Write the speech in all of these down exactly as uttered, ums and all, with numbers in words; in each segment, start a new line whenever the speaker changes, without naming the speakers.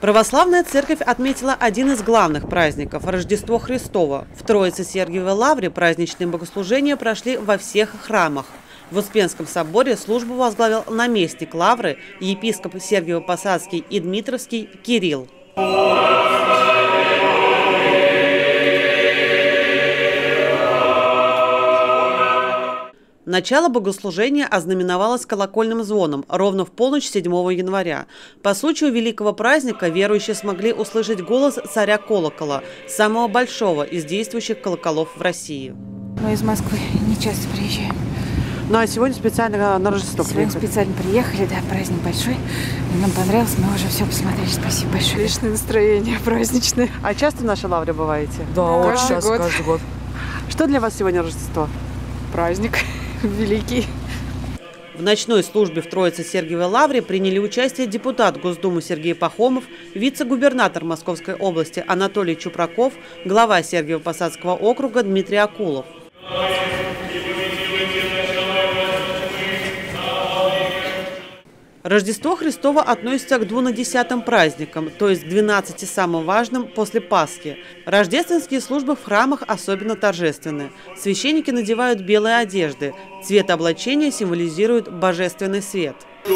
Православная церковь отметила один из главных праздников – Рождество Христово. В Троице-Сергиевой лавре праздничные богослужения прошли во всех храмах. В Успенском соборе службу возглавил наместник лавры, епископ Сергиево-Посадский и Дмитровский Кирилл. Начало богослужения ознаменовалось колокольным звоном ровно в полночь седьмого января. По случаю великого праздника верующие смогли услышать голос царя колокола, самого большого из действующих колоколов в России.
Мы из Москвы не часто приезжаем.
Ну а сегодня специально на Рождество
Сегодня
приехали?
специально приехали, да, праздник большой. И нам понравилось, мы уже все посмотрели. Спасибо большое.
Отличное настроение праздничное.
А часто в нашей лавре бываете?
Да, очень
каждый
часто,
год.
каждый год.
Что для вас сегодня Рождество?
Праздник великий.
В ночной службе в Троице-Сергиевой лавре приняли участие депутат Госдумы Сергей Пахомов, вице-губернатор Московской области Анатолий Чупраков, глава Сергиево-Посадского округа Дмитрий Акулов. Рождество Христово относится к двунадесятым праздникам, то есть к двенадцати самым важным после Пасхи. Рождественские службы в храмах особенно торжественны. Священники надевают белые одежды. Цвет облачения символизирует божественный свет.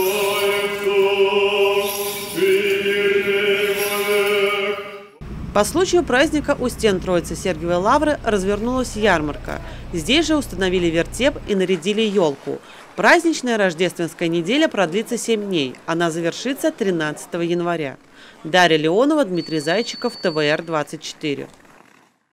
По случаю праздника у стен Троице-Сергиевой лавры развернулась ярмарка. Здесь же установили вертеп и нарядили елку. Праздничная рождественская неделя продлится семь дней. Она завершится тринадцатого января. Дарья Леонова, Дмитрий Зайчиков, тэ вэ эр двадцать четыре.